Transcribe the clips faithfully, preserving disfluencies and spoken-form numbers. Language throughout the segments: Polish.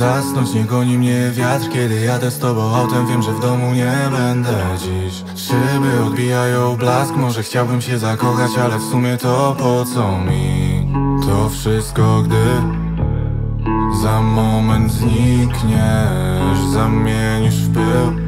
zasnąć, nie goni mnie wiatr. Kiedy jadę z tobą autem, wiem, że w domu nie będę dziś. Szyby odbijają blask, może chciałbym się zakochać, ale w sumie to po co mi to wszystko, gdy za moment znikniesz, zamienisz w pył.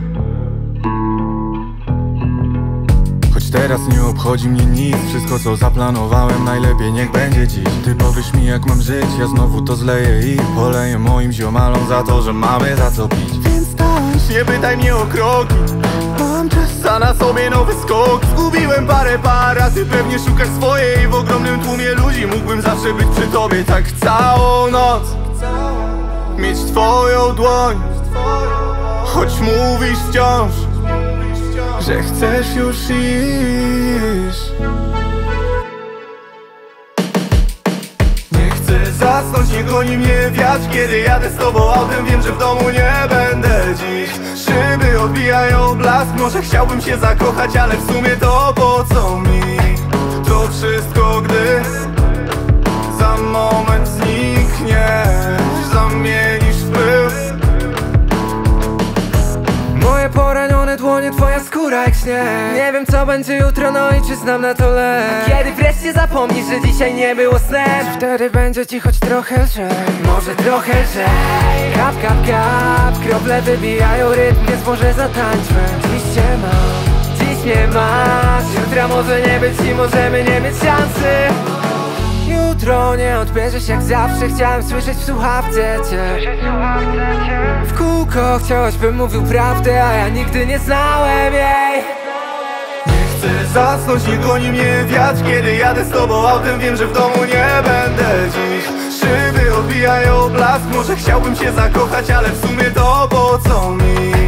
Teraz nie obchodzi mnie nic, wszystko co zaplanowałem najlepiej niech będzie dziś. Ty powiesz mi jak mam żyć, ja znowu to zleję i poleję moim ziomalom za to, że mamy za co pić. Więc tańcz, nie pytaj mnie o kroki, mam czas za na sobie nowy skok. Zgubiłem parę par, a ty pewnie szukasz swojej. W ogromnym tłumie ludzi mógłbym zawsze być przy tobie tak całą noc, mieć twoją dłoń, choć mówisz wciąż, że chcesz już iść. Nie chcę zasnąć, nie goni mnie wiatr. Kiedy jadę z tobą autem, wiem, że w domu nie będę dziś. Szyby odbijają blask, może chciałbym się zakochać, ale w sumie to po co mi to wszystko, gdy za moment znikniesz, zamienisz w pył. Moje poranione dłonie, twoja skóra jak śnieg. Nie wiem co będzie jutro, no i czy znam na to lek. Kiedy wreszcie zapomnisz, że dzisiaj nie było snem, wtedy będzie ci choć trochę lżej, może trochę lżej. Kap, kap, kap, krople wybijają rytm, więc może zatańczmy. Dziś cię mam, dziś mnie masz. Jutra może nie być i możemy nie mieć szansy. Jutro nie odbierzesz jak zawsze. Chciałem słyszeć w słuchawce cię. W kółko chciałeś, bym mówił prawdę, a ja nigdy nie znałem jej. Nie chcę zasnąć, nie goni mnie wiatr. Kiedy jadę z tobą autem, wiem, że w domu nie będę dziś. Szyby odbijają blask, może chciałbym się zakochać, ale w sumie to po co mi